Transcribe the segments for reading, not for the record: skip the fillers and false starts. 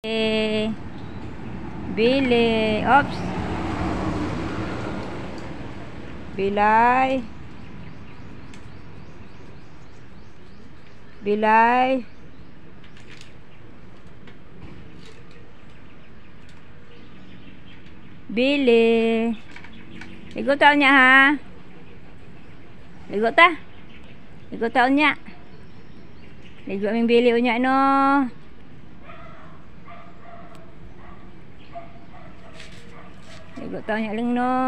Baily. Oops. Baily. Baily. Baily. Ligo taon niya ha. Ligo ta. Ligo taon niya. Ligo aming Baily unya no. Ligo taon niya lang no.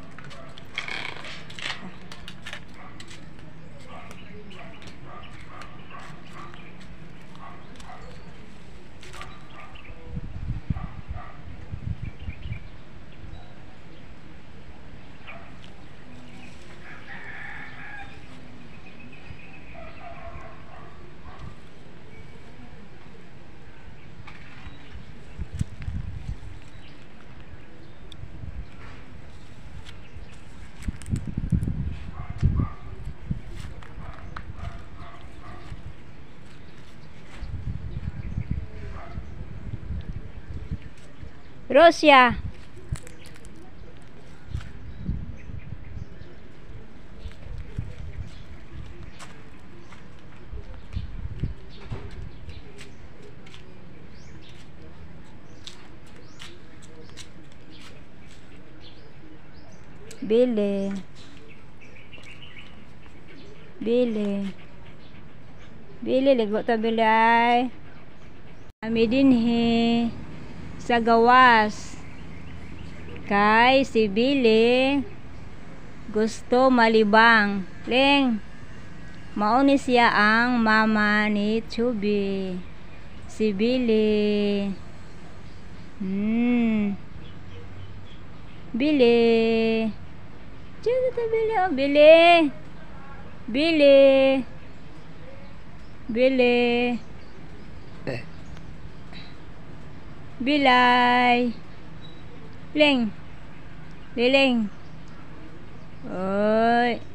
Rosia. Baily. Baily. Baily, ligo ta Baily. Kami dinhi sa gawas. Kay si Baily gusto malibang. Leng, mauni siya ang mama ni Chobbey. Si Baily. Baily. Diyan ta Baily. Oh, Baily. Baily. Baily. Baily. Leng. Leleng. Oi.